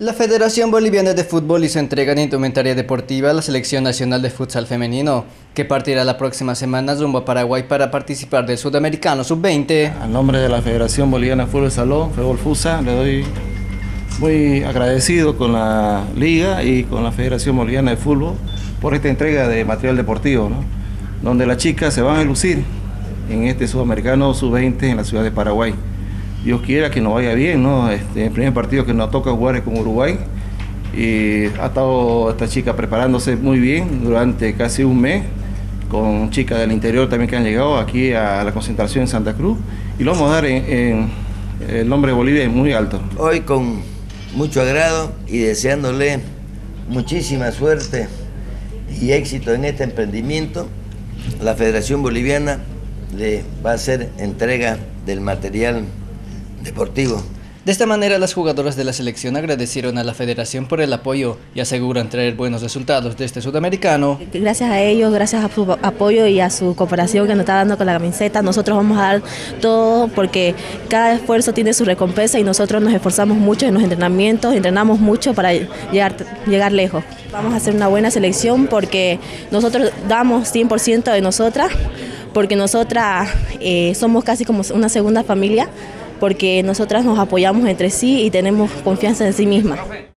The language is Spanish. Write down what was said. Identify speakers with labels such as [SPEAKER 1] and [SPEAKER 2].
[SPEAKER 1] La Federación Boliviana de Fútbol hizo entrega de indumentaria deportiva a la Selección Nacional de Futsal Femenino, que partirá la próxima semana rumbo a Paraguay para participar del Sudamericano Sub-20.
[SPEAKER 2] A nombre de la Federación Boliviana de Fútbol Salón, Fútbol Fusa, le doy muy agradecido con la Liga y con la Federación Boliviana de Fútbol por esta entrega de material deportivo, ¿no? Donde las chicas se van a lucir en este Sudamericano Sub-20 en la ciudad de Paraguay. Dios quiera que nos vaya bien, ¿no? El primer partido que nos toca jugar es con Uruguay y ha estado esta chica preparándose muy bien durante casi un mes con chicas del interior también que han llegado aquí a la concentración en Santa Cruz y lo vamos a dar en el nombre de Bolivia muy alto.
[SPEAKER 3] Hoy con mucho agrado y deseándole muchísima suerte y éxito en este emprendimiento, la Federación Boliviana le va a hacer entrega del material deportivo.
[SPEAKER 1] De esta manera, las jugadoras de la selección agradecieron a la federación por el apoyo y aseguran traer buenos resultados de este sudamericano.
[SPEAKER 4] Gracias a ellos, gracias a su apoyo y a su cooperación que nos está dando con la camiseta, nosotros vamos a dar todo porque cada esfuerzo tiene su recompensa y nosotros nos esforzamos mucho en los entrenamientos, entrenamos mucho para llegar lejos. Vamos a hacer una buena selección porque nosotros damos 100% de nosotras, porque nosotras somos casi como una segunda familia, porque nosotras nos apoyamos entre sí y tenemos confianza en sí mismas.